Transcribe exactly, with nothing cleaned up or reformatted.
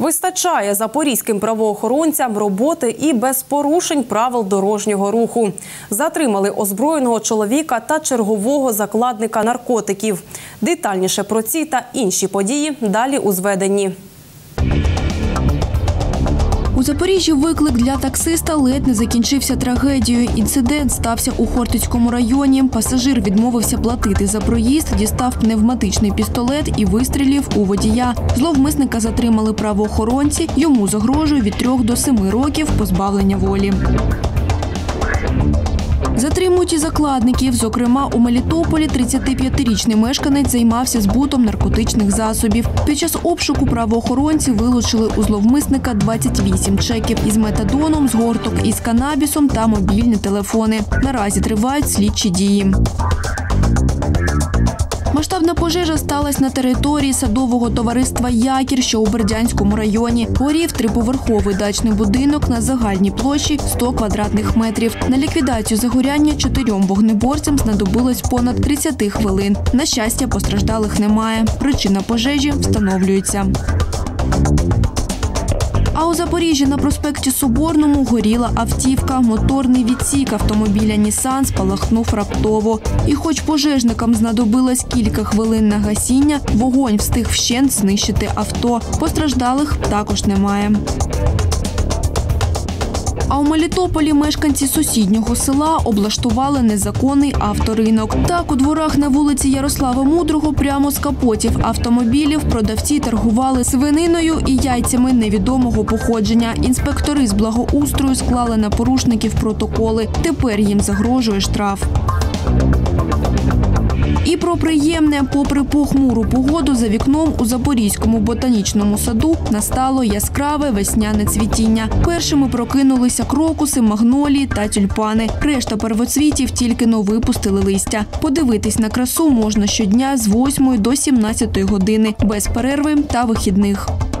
Вистачає запорізьким правоохоронцям роботи і без порушень правил дорожнього руху. Затримали озброєного чоловіка та чергового закладника наркотиків. Детальніше про ці та інші події далі у зведенні. У Запоріжжі виклик для таксиста ледь не закінчився трагедією. Інцидент стався у Хортицькому районі. Пасажир відмовився платити за проїзд, дістав пневматичний пістолет і вистрілив у водія. Зловмисника затримали правоохоронці. Йому загрожує від трьох до семи років позбавлення волі. Затримують і закладників. Зокрема, у Мелітополі тридцятип'ятирічний мешканець займався збутом наркотичних засобів. Під час обшуку правоохоронці вилучили у зловмисника двадцять вісім чеків із метадоном, згорток із канабісом та мобільні телефони. Наразі тривають слідчі дії. Масштабна пожежа сталася на території садового товариства «Якір», що у Бердянському районі. Горів триповерховий дачний будинок на загальній площі сто квадратних метрів. На ліквідацію загоряння чотирьом вогнеборцям знадобилось понад тридцять хвилин. На щастя, постраждалих немає. Причина пожежі встановлюється. А у Запоріжжі на проспекті Соборному горіла автівка. Моторний відсік автомобіля «Нісан» спалахнув раптово. І хоч пожежникам знадобилось кілька хвилин на гасіння, вогонь встиг вщент знищити авто. Постраждалих також немає. А у Мелітополі мешканці сусіднього села облаштували незаконний авторинок. Так, у дворах на вулиці Ярослава Мудрого прямо з капотів автомобілів продавці торгували свининою і яйцями невідомого походження. Інспектори з благоустрою склали на порушників протоколи. Тепер їм загрожує штраф. І про приємне. Попри похмуру погоду, за вікном у Запорізькому ботанічному саду настало яскраве весняне цвітіння. Першими прокинулися крокуси, магнолії та тюльпани. Решта первоцвітів тільки-но випустили листя. Подивитись на красу можна щодня з восьмої до сімнадцятої години, без перерви та вихідних.